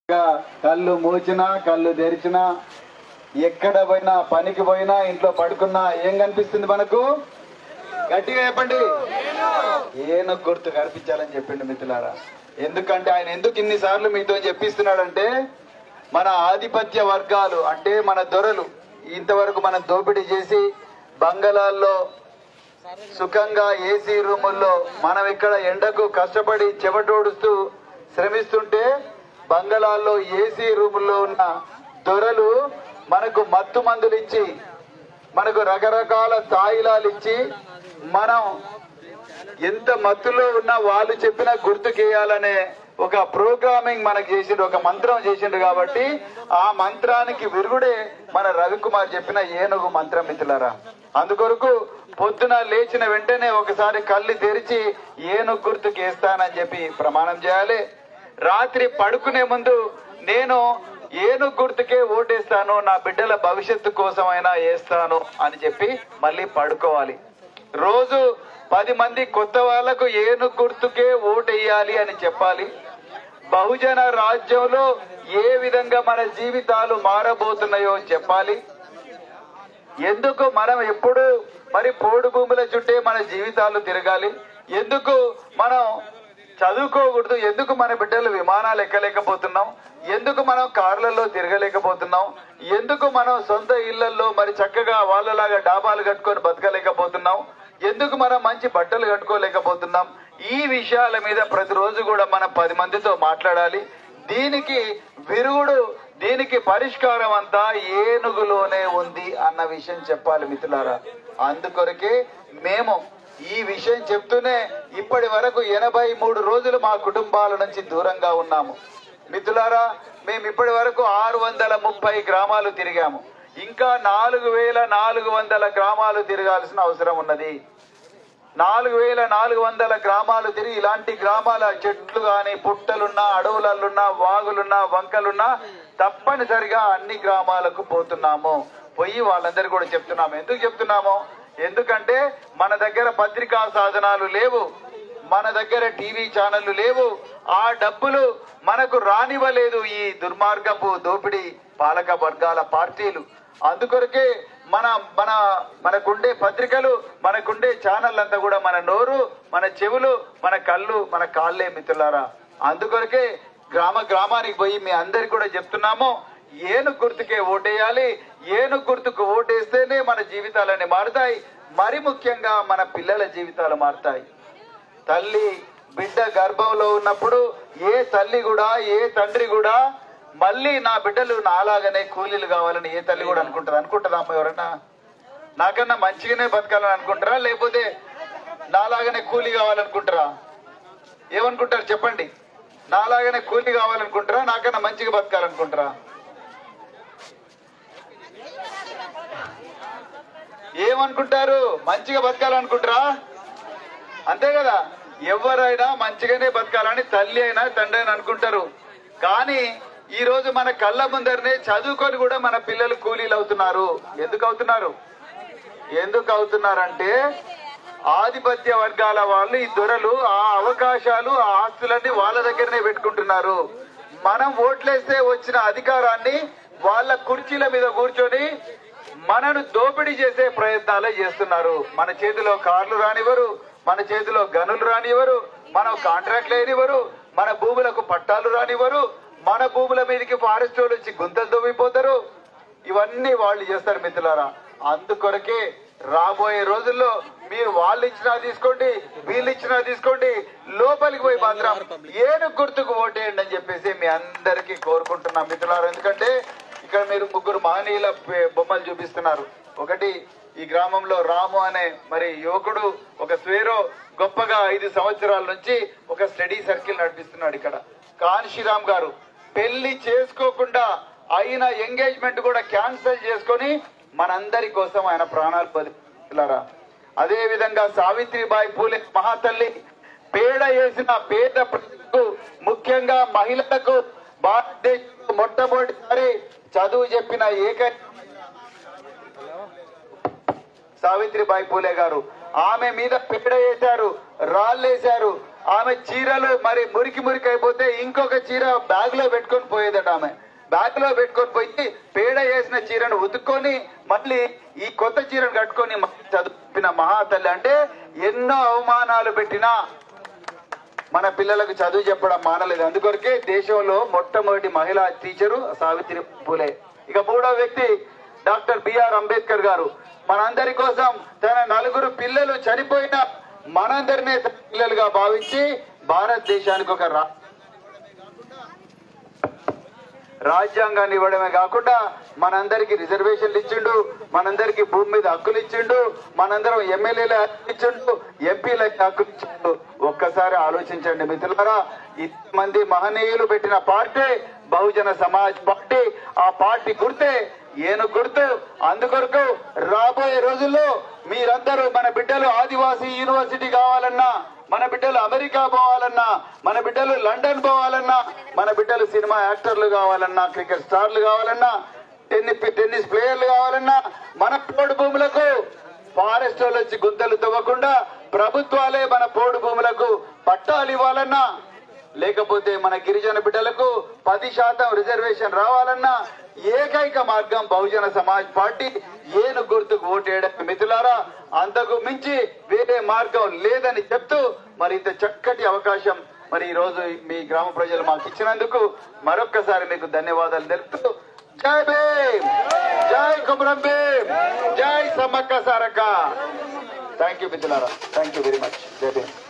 కళ్ళు మూచినా కళ్ళు తెరిచినా ఎక్కడ పోయినా పనికి పోయినా ఇంట్లో పడుకున్నా ఏం కనిపిస్తుంది మనకు? గట్టిగా చెప్పండి. ఏనుగు గుర్తు కనిపించాలని చెప్పిండు మిత్రులారా. ఎందుకంటే ఆయన ఎందుకు ఇన్నిసార్లు మీతో చెప్పిస్తున్నాడంటే మన ఆధిపత్య వర్గాలు అంటే మన దొరలు ఇంతవరకు మనం దోపిడీ చేసి బంగళాల్లో సుఖంగా ఏసీ రూముల్లో మనం ఇక్కడ ఎండకు కష్టపడి చెమటోడుస్తూ శ్రమిస్తుంటే బంగళాల్లో ఏసీ రూముల్లో ఉన్న దొరలు మనకు మత్తు మందులు ఇచ్చి మనకు రకరకాల తాయిలాలు ఇచ్చి మనం ఎంత మత్తులో ఉన్నా వాళ్ళు చెప్పిన గుర్తుకేయాలనే ఒక ప్రోగ్రామింగ్ మనకు చేసిండు, ఒక మంత్రం చేసిండు. కాబట్టి ఆ మంత్రానికి విరుగుడే మన రవికుమార్ చెప్పిన ఏనుగు మంత్రం మిత్రులారా. అందుకొరకు పొద్దున లేచిన వెంటనే ఒకసారి కళ్ళు తెరిచి ఏనుగు గుర్తుకేస్తానని చెప్పి ప్రమాణం చేయాలి. రాత్రి పడుకునే ముందు నేను ఏనుగు గుర్తుకే ఓటేస్తాను, నా బిడ్డల భవిష్యత్తు కోసమైనా వేస్తాను అని చెప్పి మళ్ళీ పడుకోవాలి. రోజు 10 మంది కొత్త వాళ్లకు ఏనుగు గుర్తుకే ఓటేయాలి అని చెప్పాలి. బహుజన రాజ్యంలో ఏ విధంగా మన జీవితాలు మారబోతున్నాయో చెప్పాలి. ఎందుకు మనం ఎప్పుడు మరి పోడు భూముల చుట్టే మన జీవితాలు తిరగాలి, ఎందుకు మనం చదువుకోకూడదు, ఎందుకు మన బిడ్డలు విమానాలు ఎక్కలేకపోతున్నాం, ఎందుకు మనం కార్లలో తిరగలేకపోతున్నాం, ఎందుకు మనం సొంత ఇళ్లలో మరి చక్కగా వాళ్ళలాగా డాబాలు కట్టుకొని బతకలేకపోతున్నాం, ఎందుకు మనం మంచి బట్టలు కట్టుకోలేకపోతున్నాం. ఈ విషయాల మీద ప్రతిరోజు కూడా మనం 10 మందితో మాట్లాడాలి. దీనికి విరుగుడు, దీనికి పరిష్కారం అంతా ఏనుగులోనే ఉంది అన్న విషయం చెప్పాలి మిత్రులారా. అందుకొరకే మేము ఈ విషయం చెప్తూనే ఇప్పటి వరకు 83 రోజులు మా కుటుంబాల నుంచి దూరంగా ఉన్నాము మిత్రులారా. మేము ఇప్పటి వరకు 630 గ్రామాలు తిరిగాము. ఇంకా 4400 గ్రామాలు తిరగాల్సిన అవసరం ఉన్నది. 4400 గ్రామాలు తిరిగి ఇలాంటి గ్రామాల చెట్లు గాని పుట్టలున్నా అడవులలున్నా వాగులున్నా వంకలున్నా తప్పనిసరిగా అన్ని గ్రామాలకు పోతున్నాము. పోయి వాళ్ళందరూ కూడా చెప్తున్నాము. ఎందుకు చెప్తున్నాము? ఎందుకంటే మన దగ్గర పత్రికా సాధనాలు లేవు, మన దగ్గర టీవీ ఛానళ్లు లేవు, ఆ డబ్బులు మనకు రానివ్వలేదు ఈ దుర్మార్గపు దోపిడీ పాలక వర్గాల పార్టీలు. అందుకొరకే మనకుండే పత్రికలు, మనకుండే ఛానల్ అంతా కూడా మన నోరు, మన చెవులు, మన కళ్ళు, మన కాళ్ళే మిత్రులారా. అందుకొరకే గ్రామానికి పోయి మీ అందరికి కూడా చెప్తున్నాము, ఏనుగు గుర్తుకే ఓటేయాలి. ఏనుగు గుర్తుకు ఓటేస్తేనే మన జీవితాలన్నీ మారుతాయి. మరి ముఖ్యంగా మన పిల్లల జీవితాలు మారుతాయి. తల్లి బిడ్డ గర్భంలో ఉన్నప్పుడు ఏ తల్లి కూడా ఏ తండ్రి కూడా మళ్ళీ నా బిడ్డలు నాలాగానే కూలీలు కావాలని ఏ తల్లి కూడా అనుకుంటుందా అమ్మ? ఎవరన్నా నాకన్నా మంచిగానే బతకాలని అనుకుంటారా, లేకపోతే నాలాగానే కూలీ కావాలనుకుంటారా? ఏమనుకుంటారు చెప్పండి? నాలాగానే కూలీ కావాలనుకుంటారా, నాకన్నా మంచిగా బతకాలనుకుంటారా? ఏమనుకుంటారు? మంచిగా బతకాలనుకుంటారా? అంతే కదా. ఎవరైనా మంచిగానే బతకాలని తల్లి అయినా తండ్రి అయినా అనుకుంటారు. కానీ ఈ రోజు మన కళ్ళ ముందరనే చదువుకొని కూడా మన పిల్లలు కూలీలు అవుతున్నారు. ఎందుకు అవుతున్నారంటే ఆధిపత్య వర్గాల వాళ్ళు, ఈ దొరలు ఆ అవకాశాలు, ఆ ఆస్తులన్నీ వాళ్ళ దగ్గరనే పెట్టుకుంటున్నారు. మనం ఓట్లేస్తే వచ్చిన అధికారాన్ని వాళ్ళ కుర్చీల మీద కూర్చొని మనను దోపిడీ చేసే ప్రయత్నాలే చేస్తున్నారు. మన చేతిలో కార్లు రానివ్వరు, మన చేతిలో గనులు రానివ్వరు, మనం కాంట్రాక్ట్లు వేయనివ్వరు, మన భూములకు పట్టాలు రానివ్వరు, మన భూముల మీదకి ఫారెస్ట్ వాళ్ళు వచ్చి గుంతలు దొవ్విపోతారు. ఇవన్నీ వాళ్ళు చేస్తారు మిత్రులారా. అందుకొరకే రాబోయే రోజుల్లో మీరు వాళ్ళు ఇచ్చినా తీసుకోండి, వీళ్ళు ఇచ్చినా తీసుకోండి, లోపలికి పోయి మాత్రం ఏనుగు గుర్తుకు ఓటేయండి అని చెప్పేసి మీ అందరికీ కోరుకుంటున్నాం మిత్రులారా. ఎందుకంటే ఇక్కడ మీరు 3 మహనీయుల బొమ్మలు చూపిస్తున్నారు. ఒకటి ఈ గ్రామంలో రాము అనే మరి యువకుడు, ఒక స్వేరో గొప్పగా 5 సంవత్సరాల నుంచి ఒక స్టడీ సర్కిల్ నడిపిస్తున్నాడు. ఇక్కడ కాన్షీరామ్ గారు పెళ్లి చేసుకోకుండా అయిన ఎంగేజ్మెంట్ కూడా క్యాన్సిల్ చేసుకొని మనందరి కోసం ఆయన ప్రాణాలు బదిలారా. అదే విధంగా సావిత్రిబాయి పూలే మహాతల్లి పేడ వేసిన పేద ప్రజలకు, ముఖ్యంగా మహిళలకు భారతదేశంలో మొట్టమొదటిసారి చదువు చెప్పిన ఏకైక సావిత్రిబాయి పూలే గారు. ఆమె మీద పేడ వేశారు, రాళ్ళేశారు. ఆమె చీరలు మరి మురికి మురికి అయిపోతే ఇంకొక చీర బ్యాగ్ లో పెట్టుకొని పోయేదట. ఆమె బ్యాగ్ లో పెట్టుకొని పోయి పేడ వేసిన చీరను ఉతుక్కొని మళ్ళీ ఈ కొత్త చీరను కట్టుకొని చదివిన మహాతల్లి. అంటే ఎన్నో అవమానాలు పెట్టినా మన పిల్లలకు చదువు చెప్పడం మానలేదు. అందుకొరకే దేశంలో మొట్టమొదటి మహిళా టీచరు సావిత్రి పూలే. ఇక మూడో వ్యక్తి డాక్టర్ బిఆర్ అంబేద్కర్ గారు. మనందరి కోసం తన 4 పిల్లలు చనిపోయిన మనందరినీ పిల్లలుగా భావించి భారతదేశానికి ఒక రాజ్యాంగాన్ని ఇవ్వడమే కాకుండా మనందరికి రిజర్వేషన్లు ఇచ్చిండు, మనందరికి భూమి మీద హక్కులు ఇచ్చిండు, మనందరం ఎమ్మెల్యేల ఇచ్చిండు, ఎంపీల హక్కులు ఇచ్చిండు. ఒక్కసారి ఆలోచించండి మిత్రులారా, ఇంతమంది మహనీయులు పెట్టిన పార్టీ బహుజన సమాజ్ పార్టీ. ఆ పార్టీ గుర్తే ఏనుగు గుర్తు. అందుకొరకు రాబోయే రోజుల్లో మీరందరూ మన బిడ్డలు ఆదివాసీ యూనివర్సిటీ కావాలన్నా, మన బిడ్డలు అమెరికా పోవాలన్నా, మన బిడ్డలు లండన్ పోవాలన్నా, మన బిడ్డలు సినిమా యాక్టర్లు కావాలన్నా, క్రికెట్ స్టార్లు కావాలన్నా, టెన్నిస్ ప్లేయర్లు కావాలన్నా, మన పోడు భూములకు ఫారెస్ట్ వాళ్ళు వచ్చి గుంతలు తవ్వకుండా ప్రభుత్వాలే మన పోడు భూములకు పట్టాలు ఇవ్వాలన్నా, లేకపోతే మన గిరిజన బిడ్డలకు 10% రిజర్వేషన్ రావాలన్నా ఏకైక మార్గం బహుజన సమాజ్ పార్టీ ఏను గుర్తుకు ఓటేయడం. మిత్రులారా, అంతకు మించి వేరే మార్గం లేదని చెప్తూ మరి ఇంత చక్కటి అవకాశం మరి ఈ రోజు మీ గ్రామ ప్రజలు మాకు ఇచ్చినందుకు మరొక్కసారి మీకు ధన్యవాదాలు తెలుపుతూ జై భీమ్, జై కుమరం భీమ్, జై సమ్మక్క సారక్క. థ్యాంక్ యూ మిత్రులారా, థ్యాంక్ యూ వెరీ మచ్. జై భీమ్.